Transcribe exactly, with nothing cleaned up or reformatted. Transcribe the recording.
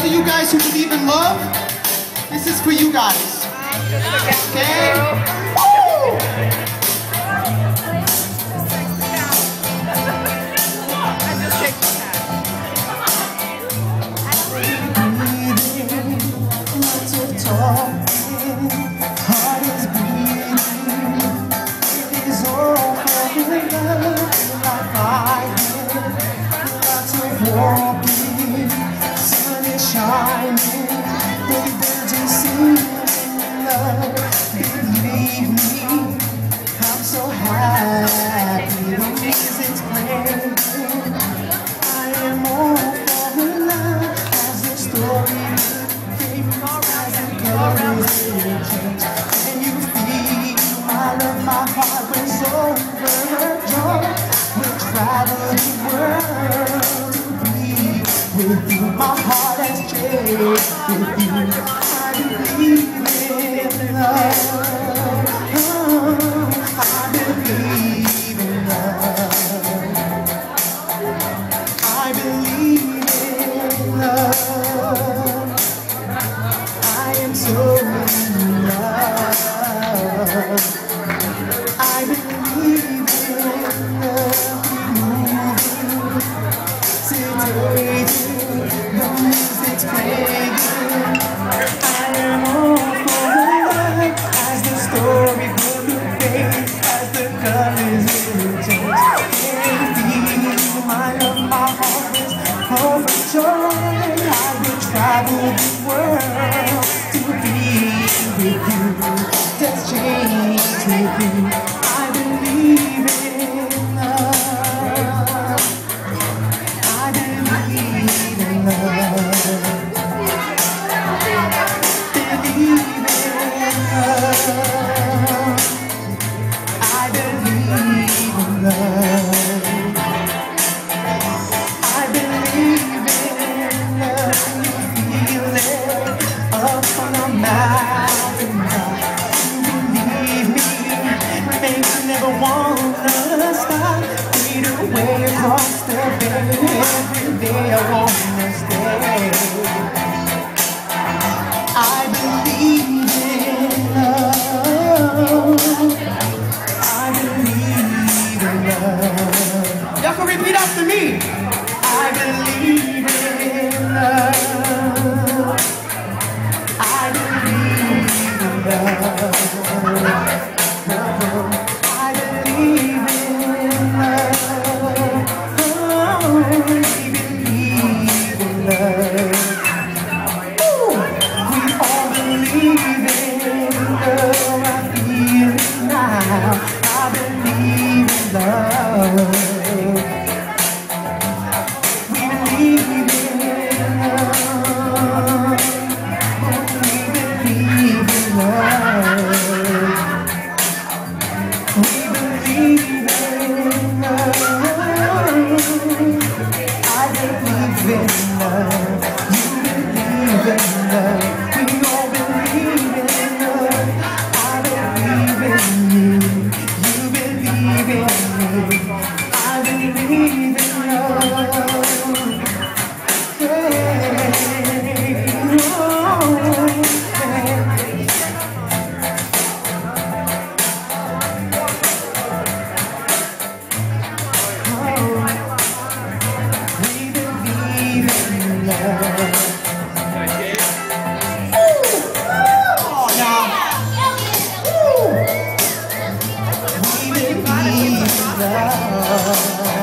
of you guys who believe in love, this is for you guys. Okay? Woo! Walking, sun is shining, the birds are singing love. Believe me, I'm so happy. The music's playing. I am all for love as the story begins, as the colors change. Can you feel my love? My heart was overjoyed. We'll travel the world. With you, my heart has changed. With you, I believe in love. Oh, I believe in love. I believe in love. I am so in love. I believe in love. Today, the music's playing. I am all for love as the story will fade, as the colors will change. Indeed, my love, my heart is overjoyed. I will travel the world to be with you, just change with you. I believe in love. I believe in love. Believe in love. I believe in love. I believe in love. You feel it up on a mountain top. You believe me, makes you never wanna stop. Fade away across the bay. Every day I wanna stay. I believe in love. I believe in love. Y'all can repeat after me. I believe in love. I believe in love. I believe in love. Oh, I believe in love. Ooh, we all believe in love. I feel it now. I believe in love. We believe in love. We believe in love. We believe in love. I believe in love. You believe in love. We all believe in love. I believe in you. You believe in me. I believe in love. Hey, oh, hey. Love.